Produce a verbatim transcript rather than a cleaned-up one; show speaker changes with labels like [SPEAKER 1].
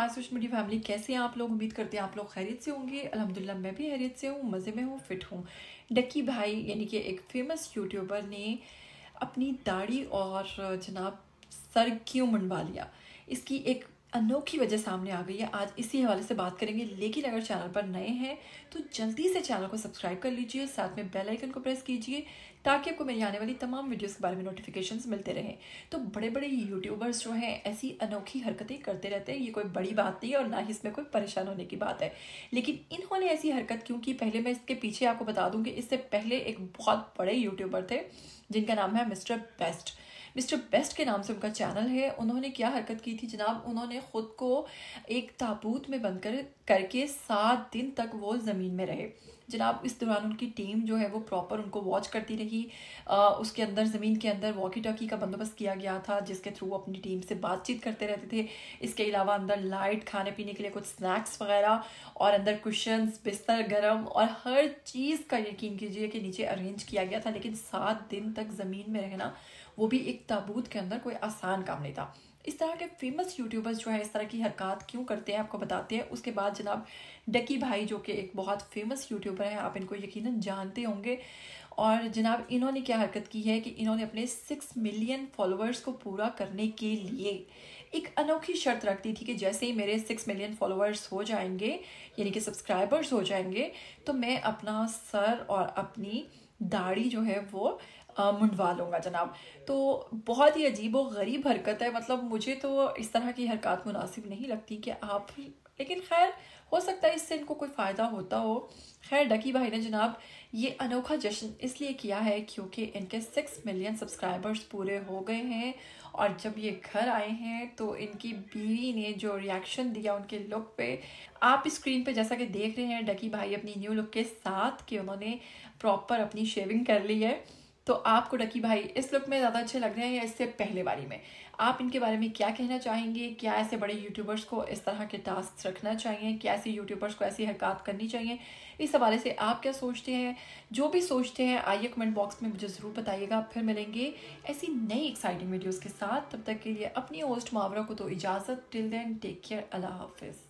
[SPEAKER 1] My social media family, कैसे हैं आप लोग? उम्मीद करते हैं आप लोग खैरियत से होंगे। अल्हम्दुलिल्लाह मैं भी खैरियत से हूँ, मज़े में हूँ, फिट हूँ। डक्की भाई यानी कि एक फेमस यूट्यूबर ने अपनी दाढ़ी और जनाब सर क्यों मुंडवा लिया, इसकी एक अनोखी वजह सामने आ गई है। आज इसी हवाले से बात करेंगे। लेकिन अगर चैनल पर नए हैं तो जल्दी से चैनल को सब्सक्राइब कर लीजिए, साथ में बेल आइकन को प्रेस कीजिए ताकि आपको मेरी आने वाली तमाम वीडियोस के बारे में नोटिफिकेशंस मिलते रहें। तो बड़े बड़े यूट्यूबर्स जो हैं ऐसी अनोखी हरकतें करते रहते हैं, ये कोई बड़ी बात नहीं है और ना ही इसमें कोई परेशान होने की बात है। लेकिन इन्होंने ऐसी हरकत क्यों की, पहले मैं इसके पीछे आपको बता दूँ कि इससे पहले एक बहुत बड़े यूट्यूबर थे जिनका नाम है मिस्टर बेस्ट। मिस्टर बेस्ट के नाम से उनका चैनल है। उन्होंने क्या हरकत की थी जनाब, उन्होंने ख़ुद को एक ताबूत में बंद कर करके सात दिन तक वो ज़मीन में रहे जनाब। इस दौरान उनकी टीम जो है वो प्रॉपर उनको वॉच करती रही। आ, उसके अंदर ज़मीन के अंदर वॉकी टॉकी का बंदोबस्त किया गया था जिसके थ्रू अपनी टीम से बातचीत करते रहते थे। इसके अलावा अंदर लाइट, खाने पीने के लिए कुछ स्नैक्स वगैरह, और अंदर कुशन्स, बिस्तर गर्म और हर चीज़ का यकीन कीजिए कि नीचे अरेंज किया गया था। लेकिन सात दिन तक ज़मीन में रहना, वो भी एक ताबूत के अंदर, कोई आसान काम नहीं था। इस तरह के फेमस यूट्यूबर्स जो है इस तरह की हरकत क्यों करते हैं आपको बताते हैं। उसके बाद जनाब डक्की भाई जो कि एक बहुत फेमस यूट्यूबर है, आप इनको यकीनन जानते होंगे। और जनाब इन्होंने क्या हरकत की है कि इन्होंने अपने सिक्स मिलियन फॉलोअर्स को पूरा करने के लिए एक अनोखी शर्त रख दी थी कि जैसे ही मेरे सिक्स मिलियन फॉलोअर्स हो जाएंगे, यानी कि सब्सक्राइबर्स हो जाएंगे, तो मैं अपना सर और अपनी दाढ़ी जो है वो मुंडवा लूँगा जनाब। तो बहुत ही अजीब और गरीब हरकत है। मतलब मुझे तो इस तरह की हरकत मुनासिब नहीं लगती कि आप, लेकिन खैर हो सकता है इससे इनको कोई फ़ायदा होता हो। खैर डक्की भाई ने जनाब ये अनोखा जश्न इसलिए किया है क्योंकि इनके सिक्स मिलियन सब्सक्राइबर्स पूरे हो गए हैं। और जब ये घर आए हैं तो इनकी बीवी ने जो रिएक्शन दिया उनके लुक पे, आप स्क्रीन पे जैसा कि देख रहे हैं डक्की भाई अपनी न्यू लुक के साथ कि उन्होंने प्रॉपर अपनी शेविंग कर ली है। तो आपको डक्की भाई इस लुक में ज़्यादा अच्छे लग रहे हैं या इससे पहले वाली में? आप इनके बारे में क्या कहना चाहेंगे? क्या ऐसे बड़े यूट्यूबर्स को इस तरह के टास्क रखना चाहिए? क्या ऐसे यूट्यूबर्स को ऐसी हरकत करनी चाहिए? इस हवाले से आप क्या सोचते हैं? जो भी सोचते हैं आइए कमेंट बॉक्स में मुझे ज़रूर बताइएगा। फिर मिलेंगे ऐसी नई एक्साइटिंग वीडियोज़ के साथ। तब तक के लिए अपनी होस्ट मावरा को तो इजाज़त। टिल देन टेक केयर, अल्लाह हाफिज़।